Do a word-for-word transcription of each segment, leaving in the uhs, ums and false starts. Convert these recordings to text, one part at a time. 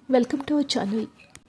Welcome to our channel.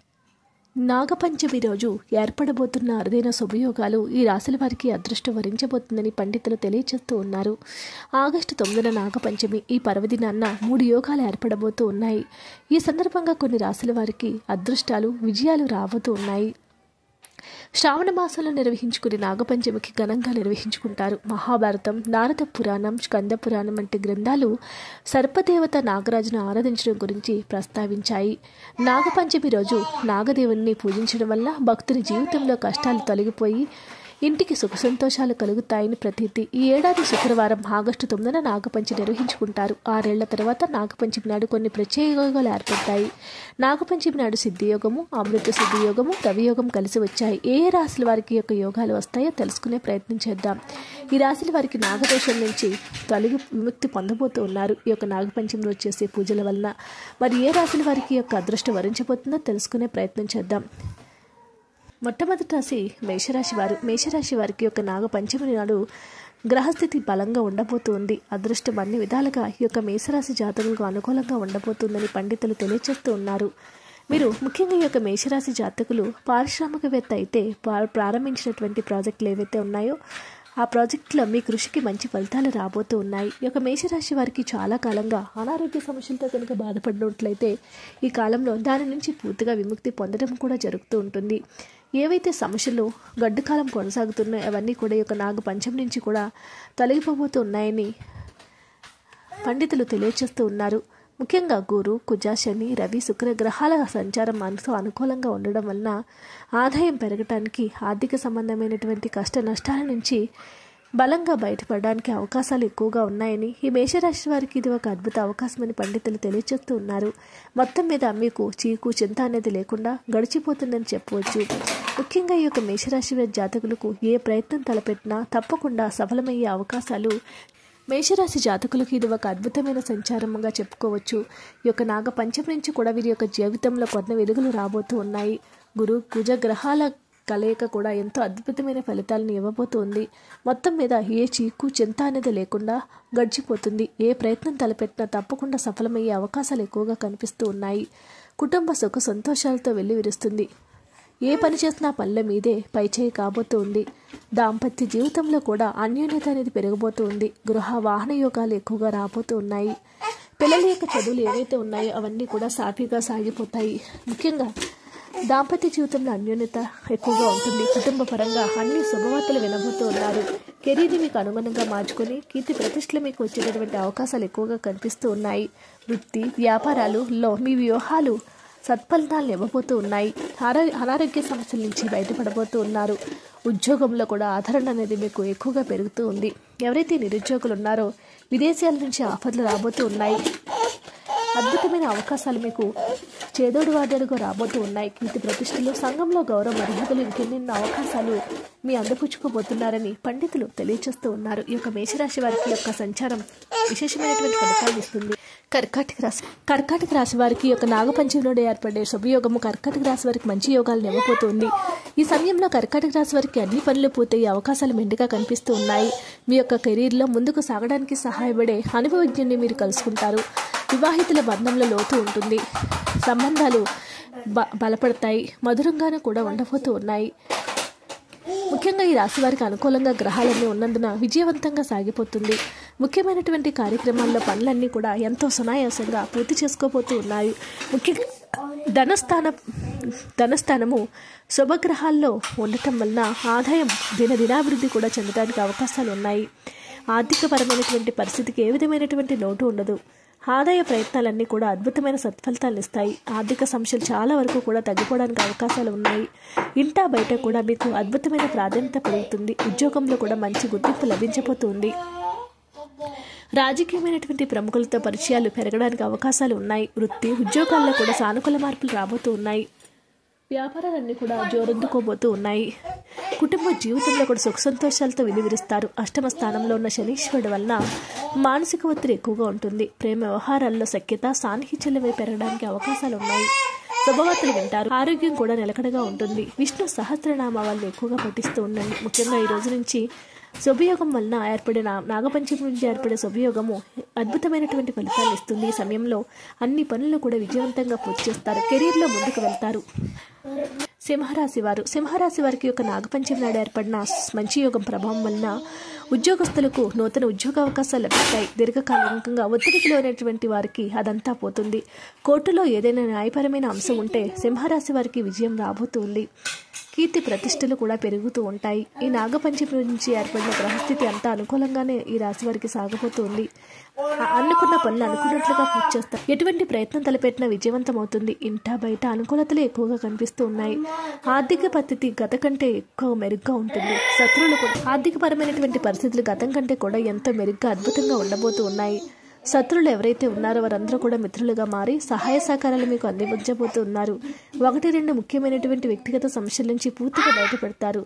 Nagapanchami రోజు ఏర్పడబోతున్న అరుదైన శుభయోగాలు ఈ రాశుల వారికి అదృష్టం వరించబోతుందని పండితులు తెలియజేస్తూ ఉన్నారు. ఆగస్టు తొమ్మిదిన నాగపంచమి. ఈ పర్వదినాన్న మూడు యోగాలు ఏర్పడబోతూ ఉన్నాయి. ఈ సందర్భంగా కొన్ని రాశుల వారికి అదృష్టాలు విజయాలు రాబోతూ ఉన్నాయి. శ్రావణ మాసంలో నిర్వహించుకునే నాగపంచమికి ఘనంగా నిర్వహించుకుంటారు. మహాభారతం, నారద పురాణం, స్కంద పురాణం వంటి గ్రంథాలు సర్పదేవత నాగరాజును ఆరాధించడం గురించి ప్రస్తావించాయి. నాగపంచమి రోజు నాగదేవుని పూజించడం వల్ల భక్తుని జీవితంలో కష్టాలు తొలగిపోయి ఇంటికి సుఖ సంతోషాలు కలుగుతాయని ప్రతీతి. ఈ ఏడాది శుక్రవారం ఆగస్టు తొమ్మిదిన నాగపంచమి నిర్వహించుకుంటారు. ఆరేళ్ల తర్వాత నాగపంచమి నాడు కొన్ని ప్రత్యేక యోగాలు ఏర్పడతాయి. నాగపంచమి నాడు సిద్ధియోగము, అమృత సిద్ధియోగము, రవియోగం కలిసి వచ్చాయి. ఏ ఏ రాశుల వారికి యొక్క యోగాలు వస్తాయో తెలుసుకునే ప్రయత్నం చేద్దాం. ఈ రాశుల వారికి నాగదోషం నుంచి తొలగి విముక్తి పొందబోతూ ఉన్నారు. ఈ యొక్క నాగపంచమి రోజు చేసే పూజల వలన మరి ఏ రాశుల వారికి యొక్క అదృష్టం వరించబోతుందో తెలుసుకునే ప్రయత్నం చేద్దాం. మొట్టమొదటి రాశి మేషరాశి వారు. మేషరాశి వారికి యొక్క నాగపంచమి నాడు గ్రహస్థితి బలంగా ఉండబోతుంది. అదృష్టం అన్ని విధాలుగా ఈ యొక్క మేషరాశి జాతకులకు అనుకూలంగా ఉండబోతుందని పండితులు తెలియజేస్తూ ఉన్నారు. మీరు ముఖ్యంగా ఈ యొక్క మేషరాశి జాతకులు పారిశ్రామికవేత్త అయితే ప్రారంభించినటువంటి ప్రాజెక్టులు ఏవైతే ఉన్నాయో ఆ ప్రాజెక్టులో మీ కృషికి మంచి ఫలితాలు రాబోతూ ఉన్నాయి. ఈ యొక్క మేషరాశి వారికి చాలా కాలంగా అనారోగ్య సమస్యలతో కనుక బాధపడినట్లయితే ఈ కాలంలో దాని నుంచి పూర్తిగా విముక్తి పొందడం కూడా జరుగుతూ ఉంటుంది. ఏవైతే సమస్యలు గడ్డు కాలం కొనసాగుతున్నాయో అవన్నీ కూడా ఈ యొక్క నాగపంచమి నుంచి కూడా తొలగిపోబోతూ ఉన్నాయని పండితులు తెలియజేస్తూ ఉన్నారు. ముఖ్యంగా గురు, కుజ, శని, రవి, శుక్ర గ్రహాల సంచారం మనతో అనుకూలంగా ఉండడం వలన ఆదాయం పెరగటానికి, ఆర్థిక సంబంధమైనటువంటి కష్ట నష్టాల నుంచి బలంగా బయటపడడానికి అవకాశాలు ఎక్కువగా ఉన్నాయని, ఈ మేషరాశి వారికి ఇది ఒక అద్భుత అవకాశమని పండితులు తెలియజేస్తూ ఉన్నారు. మొత్తం మీద మీకు చీకు చింత అనేది లేకుండా గడిచిపోతుందని చెప్పవచ్చు. ముఖ్యంగా ఈ యొక్క మేషరాశి వారి జాతకులకు ఏ ప్రయత్నం తలపెట్టినా తప్పకుండా సఫలమయ్యే అవకాశాలు మేషరాశి జాతకులకు ఇది ఒక అద్భుతమైన సంచారంగా చెప్పుకోవచ్చు. ఈ యొక్క నాగపంచమి నుంచి కూడా వీరి యొక్క జీవితంలో కొత్త వెలుగులు రాబోతూ ఉన్నాయి. గురు, కుజ గ్రహాల కలయిక కూడా ఎంతో అద్భుతమైన ఫలితాలను ఇవ్వబోతోంది. మొత్తం మీద ఏ చీకు చింత అనేది లేకుండా గడిచిపోతుంది. ఏ ప్రయత్నం తలపెట్టినా తప్పకుండా సఫలమయ్యే అవకాశాలు ఎక్కువగా కనిపిస్తూ ఉన్నాయి. కుటుంబ సుఖ సంతోషాలతో వెల్లివిరుస్తుంది. ఏ పని చేసినా పనుల మీదే పైచేయి కాబోతుంది. దాంపత్య జీవితంలో కూడా అన్యోన్యత అనేది పెరగబోతూ ఉంది. గృహ వాహన యోగాలు ఎక్కువగా రాబోతూ ఉన్నాయి. పిల్లల యొక్క చదువులు ఏవైతే ఉన్నాయో అవన్నీ కూడా సాఫీగా సాగిపోతాయి. ముఖ్యంగా దాంపత్య జీవితంలో అన్యోన్యత ఎక్కువగా ఉంటుంది. కుటుంబ పరంగా అన్ని శుభవార్తలు వినబోతూ ఉన్నారు. కెరీర్ని మీకు అనుగుణంగా మార్చుకొని కీర్తి ప్రతిష్టలు మీకు వచ్చేటటువంటి అవకాశాలు ఎక్కువగా కనిపిస్తూ ఉన్నాయి. వృత్తి వ్యాపారాలలో మీ వ్యూహాలు సత్ఫలితాలను ఇవ్వబోతూ ఉన్నాయి. అనారోగ్య సమస్యల నుంచి బయటపడబోతూ ఉన్నారు. ఉద్యోగంలో కూడా ఆదరణ అనేది మీకు ఎక్కువగా పెరుగుతూ ఉంది. ఎవరైతే నిరుద్యోగులు ఉన్నారో విదేశాల నుంచి ఆఫర్లు రాబోతూ ఉన్నాయి. అద్భుతమైన అవకాశాలు మీకు చేదోడు వాదోడుగా రాబోతూ ఉన్నాయి. కీర్తి ప్రతిష్టలు, సంఘంలో గౌరవ మర్యాదలు, ఇంకెన్నెన్నో అవకాశాలు మీ అందపుచ్చుకోబోతున్నారని పండితులు తెలియజేస్తూ ఉన్నారు. ఈ యొక్క మేషరాశి వారికి యొక్క సంచారం విశేషమైనటువంటి ఫలితాలు ఇస్తుంది. కర్కాటక రాశి కర్కాటక రాశి వారికి యొక్క నాగపంచమిలో ఏర్పడే శుభయోగము కర్కాటక రాశి వారికి మంచి యోగాలను ఇవ్వబోతుంది. ఈ సమయంలో కర్కాటక రాశి వారికి అన్ని పనులు పూర్తయ్యే అవకాశాలు మెండుగా కనిపిస్తూ ఉన్నాయి. మీ యొక్క కెరీర్లో ముందుకు సాగడానికి సహాయపడే అనుభవజ్ఞుని మీరు కలుసుకుంటారు. వివాహితుల బంధంలో లోతు ఉంటుంది. సంబంధాలు బ బలపడతాయి. మధురంగానే కూడా ఉండబోతూ ఉన్నాయి. ముఖ్యంగా ఈ రాశి వారికి అనుకూలంగా గ్రహాలన్నీ ఉన్నందున విజయవంతంగా సాగిపోతుంది. ముఖ్యమైనటువంటి కార్యక్రమాల్లో పనులన్నీ కూడా ఎంతో సునాయాసంగా పూర్తి చేసుకోబోతూ ఉన్నాయి. ముఖ్యంగా ధనస్థాన ధనస్థానము శుభగ్రహాల్లో ఉండటం వలన ఆదాయం దినదినాభివృద్ధి కూడా చెందడానికి అవకాశాలు ఉన్నాయి. ఆర్థికపరమైనటువంటి పరిస్థితికి ఏ విధమైనటువంటి లోటు ఉండదు. ఆదాయ ప్రయత్నాలన్నీ కూడా అద్భుతమైన సత్ఫలితాలు ఇస్తాయి. ఆర్థిక సమస్యలు చాలా వరకు కూడా తగ్గిపోవడానికి అవకాశాలు ఉన్నాయి. ఇంటా బయట కూడా మీకు అద్భుతమైన ప్రాధాన్యత పెరుగుతుంది. ఉద్యోగంలో కూడా మంచి గుర్తింపు లభించబోతుంది. రాజకీయమైనటువంటి ప్రముఖులతో పరిచయాలు పెరగడానికి అవకాశాలు ఉన్నాయి. వృత్తి ఉద్యోగాల్లో కూడా సానుకూల మార్పులు రాబోతూ ఉన్నాయి. వ్యాపారాలన్నీ కూడా జోరందుకోబోతూ ఉన్నాయి. కుటుంబ జీవితంలో కూడా సుఖ సంతోషాలతో వెలువరిస్తారు. అష్టమ స్థానంలో ఉన్న శనీశ్వరుడు వలన మానసిక ఒత్తిడి ఎక్కువగా ఉంటుంది. ప్రేమ వ్యవహారాల్లో సఖ్యత, సాన్నిహిత్యాలపై పెరగడానికి అవకాశాలు ఉన్నాయి. శుభవార్తలు వింటారు. ఆరోగ్యం కూడా నిలకడగా ఉంటుంది. విష్ణు సహస్రనామాలను ఎక్కువగా పఠిస్తూ ఉండండి. ముఖ్యంగా ఈ రోజు నుంచి శుభయోగం వలన ఏర్పడిన నాగపంచమి నుంచి ఏర్పడే శుభయోగము అద్భుతమైనటువంటి ఫలితాలు ఇస్తుంది. ఈ సమయంలో అన్ని పనులు కూడా విజయవంతంగా పూర్తి చేస్తారు. కెరీర్లో ముందుకు వెళ్తారు. సింహరాశి వారు సింహరాశి వారికి యొక్క నాగపంచమి నాడు ఏర్పడిన మంచి యోగం ప్రభావం వలన ఉద్యోగస్తులకు నూతన ఉద్యోగ అవకాశాలు లభిస్తాయి. దీర్ఘకాలికంగా ఒత్తిడికి లోనటువంటి వారికి అదంతా పోతుంది. కోర్టులో ఏదైనా న్యాయపరమైన అంశం ఉంటే సింహరాశి వారికి విజయం రాబోతుంది. కీర్తి ప్రతిష్టలు కూడా పెరుగుతూ ఉంటాయి. ఈ నాగపంచమి నుంచి ఏర్పడిన గ్రహస్థితి అంతా అనుకూలంగానే ఈ రాశి వారికి సాగబోతుంది. అనుకున్న పనులు అనుకున్నట్లుగా పూర్తి చేస్తారు. ఎటువంటి ప్రయత్నం తలపెట్టినా విజయవంతం అవుతుంది. ఇంటా బయట అనుకూలతలు ఎక్కువగా కనిపిస్తూ ఉన్నాయి. ఆర్థిక పరిస్థితి గత కంటే ఎక్కువ మెరుగ్గా ఉంటుంది. శత్రువులు కూడా ఆర్థిక పరమైనటువంటి పరిస్థితులు గతం కంటే కూడా ఎంతో మెరుగ్గా అద్భుతంగా ఉండబోతూ ఉన్నాయి. శత్రువులు ఎవరైతే ఉన్నారో వారందరూ కూడా మిత్రులుగా మారి సహాయ సహకారాలు మీకు అందించబోతూ ఉన్నారు. ఒకటి రెండు ముఖ్యమైనటువంటి వ్యక్తిగత సమస్యల నుంచి పూర్తిగా బయటపడతారు.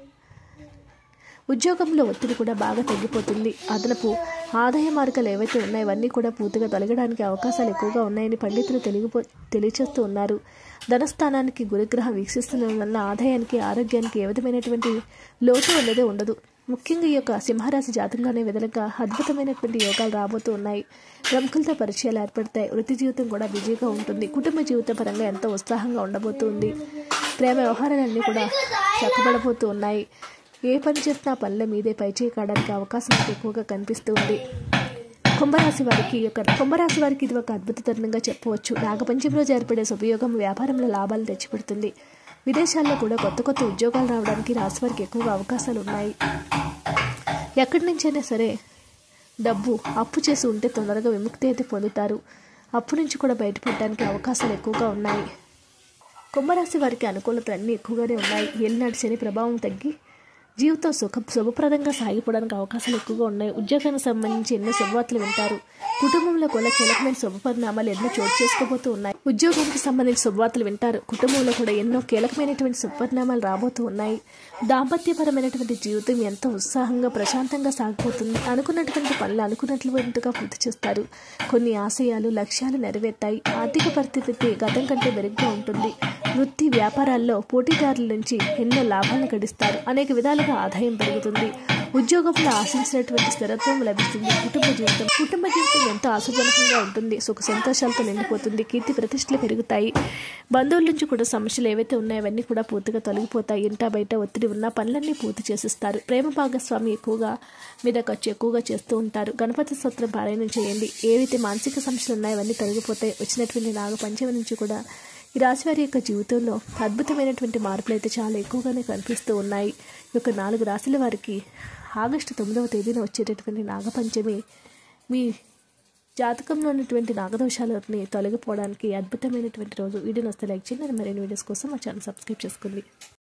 ఉద్యోగంలో ఒత్తిడి కూడా బాగా తగ్గిపోతుంది. అదనపు ఆదాయ మార్గాలు ఏవైతే ఉన్నాయో ఇవన్నీ కూడా పూర్తిగా తొలగడానికి అవకాశాలు ఎక్కువగా ఉన్నాయని పండితులు తెలియపో తెలియచేస్తూ ఉన్నారు. ధనస్థానానికి గురుగ్రహం వీక్షిస్తున్న వల్ల ఆదాయానికి ఆరోగ్యానికి ఏ విధమైనటువంటి లోటు అనేది ఉండదు. ముఖ్యంగా ఈ యొక్క సింహరాశి జాతకంలోనే విధంగా అద్భుతమైనటువంటి యోగాలు రాబోతూ ఉన్నాయి. ప్రముఖులతో పరిచయాలు ఏర్పడతాయి. వృత్తి జీవితం కూడా బిజీగా ఉంటుంది. కుటుంబ జీవిత పరంగా ఎంతో ఉత్సాహంగా ఉండబోతుంది. ప్రేమ వ్యవహారాలన్నీ కూడా చక్కబడబోతూ ఉన్నాయి. ఏ పని చేసినా పనుల మీదే పైచేయి కావడానికి అవకాశం ఎక్కువగా కనిపిస్తుంది. కుంభరాశి వారికి యొక్క కుంభరాశి వారికి ఇది ఒక అద్భుత తరుణంగా చెప్పవచ్చు. నాగపంచమి రోజు ఏర్పడే శుభయోగం వ్యాపారంలో లాభాలు తెచ్చిపెడుతుంది. విదేశాల్లో కూడా కొత్త కొత్త ఉద్యోగాలు రావడానికి రాశి వారికి ఎక్కువగా అవకాశాలు ఉన్నాయి. ఎక్కడి నుంచైనా సరే డబ్బు అప్పు చేసి ఉంటే తొందరగా విముక్తి అయితే పొందుతారు. అప్పు నుంచి కూడా బయటపడడానికి అవకాశాలు ఎక్కువగా ఉన్నాయి. కుంభరాశి వారికి అనుకూలతలు అన్నీ ఎక్కువగానే ఉన్నాయి. ఏలినాటి శని ప్రభావం తగ్గి జీవితం సుఖ శుభప్రదంగా సాగిపోవడానికి అవకాశాలు ఎక్కువగా ఉన్నాయి. ఉద్యోగానికి సంబంధించి ఎన్నో శుభవార్తలు వింటారు. కుటుంబంలో కూడా కీలకమైన శుభ పరిణామాలు ఎన్నో చోటు చేసుకోబోతూ ఉన్నాయి. ఉద్యోగానికి సంబంధించి శుభవార్తలు వింటారు. కుటుంబంలో కూడా ఎన్నో కీలకమైనటువంటి శుభ పరిణామాలు రాబోతూ ఉన్నాయి. దాంపత్యపరమైనటువంటి జీవితం ఎంతో ఉత్సాహంగా ప్రశాంతంగా సాగిపోతుంది. అనుకున్నటువంటి పనులు అనుకున్నట్లుగా పూర్తి చేస్తారు. కొన్ని ఆశయాలు లక్ష్యాలు నెరవేర్తాయి. ఆర్థిక పరిస్థితి గతం కంటే మెరుగ్గా ఉంటుంది. వృత్తి వ్యాపారాల్లో పోటీదారుల నుంచి ఎన్నో లాభాలను గడిస్తారు. అనేక విధాలుగా ఆదాయం పెరుగుతుంది. ఉద్యోగంలో ఆశించినటువంటి స్థిరత్వం లభిస్తుంది. కుటుంబ జీవితం కుటుంబ జీవితం ఎంతో ఆశాజనకంగా ఉంటుంది. సుఖ సంతోషాలతో నిండిపోతుంది. కీర్తి ప్రతిష్టలు పెరుగుతాయి. బంధువుల నుంచి కూడా సమస్యలు ఏవైతే ఉన్నాయో అవన్నీ కూడా పూర్తిగా తొలగిపోతాయి. ఇంటా బయట ఒత్తిడి ఉన్న పనులన్నీ పూర్తి చేసిస్తారు. ప్రేమ భాగస్వామి ఎక్కువగా మీద ఖర్చు ఎక్కువగా చేస్తూ ఉంటారు. గణపతి స్తోత్రం పారాయణం చేయండి. ఏవైతే మానసిక సమస్యలు ఉన్నాయో అవన్నీ తొలగిపోతాయి. వచ్చినటువంటి నాగపంచమి నుంచి కూడా ఈ రాశివారి యొక్క జీవితంలో అద్భుతమైనటువంటి మార్పులు అయితే చాలా ఎక్కువగానే కనిపిస్తూ ఉన్నాయి. ఈ యొక్క నాలుగు రాశుల వారికి ఆగస్టు తొమ్మిదవ తేదీన వచ్చేటటువంటి నాగపంచమి మీ జాతకంలో ఉన్నటువంటి నాగదోషాలని తొలగిపోవడానికి అద్భుతమైనటువంటి రోజు. వీడియోని వస్తే లైక్ చేయండి. మరిన్ని వీడియోస్ కోసం మా ఛానల్ సబ్స్క్రైబ్ చేసుకోండి.